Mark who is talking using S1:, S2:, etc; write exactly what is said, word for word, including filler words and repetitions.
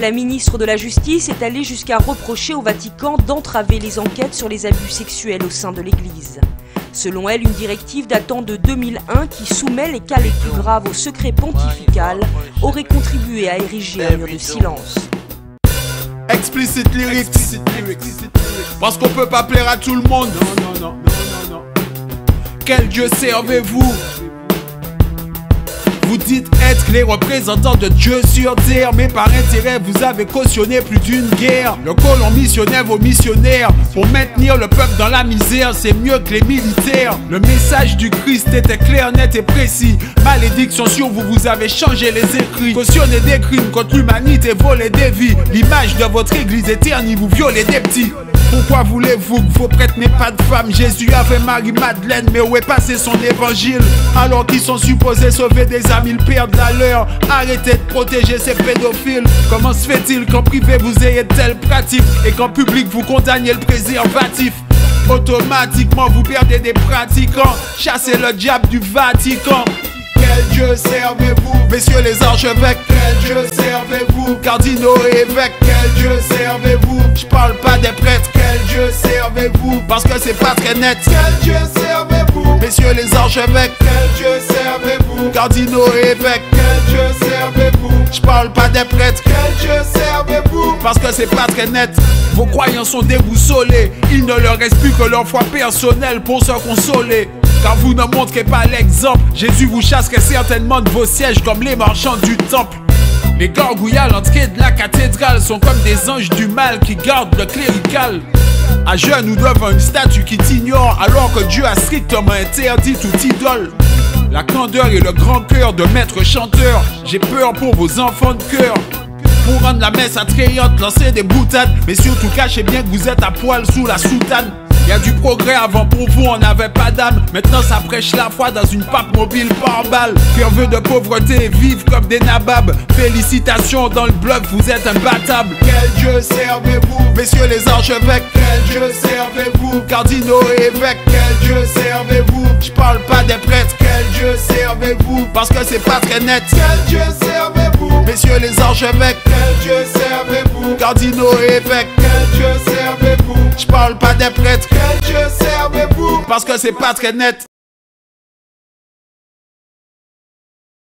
S1: La ministre de la Justice est allée jusqu'à reprocher au Vatican d'entraver les enquêtes sur les abus sexuels au sein de l'Église. Selon elle, une directive datant de deux mille un qui soumet les cas les plus graves au secret pontifical aurait contribué à ériger un mur de silence.
S2: Explicit lyrics, parce qu'on peut pas plaire à tout le monde.
S3: Non, non, non, non, non, non.
S2: Quel Dieu servez-vous? Vous dites être les représentants de Dieu sur terre, mais par intérêt vous avez cautionné plus d'une guerre. Le colon missionnait vos missionnaires pour maintenir le peuple dans la misère, c'est mieux que les militaires. Le message du Christ était clair, net et précis. Malédiction sur vous, vous avez changé les écrits. Cautionnez des crimes contre l'humanité, volez des vies. L'image de votre église est ternie, vous violez des petits. Pourquoi voulez-vous que vos prêtres n'aient pas de femmes? Jésus avait Marie-Madeleine, mais où est passé son évangile? Alors qu'ils sont supposés sauver des âmes, ils perdent la leur. Arrêtez de protéger ces pédophiles. Comment se fait-il qu'en privé vous ayez de telles pratiques et qu'en public vous condamniez le préservatif? Automatiquement vous perdez des pratiquants. Chassez le diable du Vatican. Quel Dieu servez-vous? Messieurs les archevêques, quel Dieu servez-vous? Cardinaux et évêques, quel Dieu servez-vous? Je parle pas des prêtres, quel Dieu servez-vous? Parce que c'est pas très net. Quel Dieu servez-vous? Messieurs les archevêques, quel Dieu servez-vous? Cardinaux et évêques, quel Dieu servez-vous? Je parle pas des prêtres, quel Dieu servez-vous? Parce que c'est pas très net. Vos croyants sont déboussolés, il ne leur reste plus que leur foi personnelle pour se consoler. Car vous ne montrez pas l'exemple, Jésus vous chasserait certainement de vos sièges comme les marchands du temple. Les gargouilles à l'entrée de la cathédrale sont comme des anges du mal qui gardent le clérical. À genoux devant une statue qui t'ignore alors que Dieu a strictement interdit toute idole. La candeur et le grand cœur de maître chanteur, j'ai peur pour vos enfants de cœur. Pour rendre la messe attrayante, lancez des boutades, mais surtout cachez bien que vous êtes à poil sous la soutane. Y'a du progrès, avant pour vous on n'avait pas d'âme. Maintenant ça prêche la foi dans une pape mobile par balle. Curveux de pauvreté, vivent comme des nababs. Félicitations dans le bloc, vous êtes imbattables. Quel Dieu servez-vous? Messieurs les archevêques, quel Dieu servez-vous? Cardinaux et évêques, quel Dieu servez-vous? Je parle pas des prêtres, quel Dieu servez-vous? Parce que c'est pas très net. Quel Dieu servez-vous? Messieurs les archevêques, quel Dieu servez-vous? Cardinaux et évêques, quel Dieu servez-vous? Je parle pas des prêtres, quel Dieu servez-vous? Parce que c'est pas très net.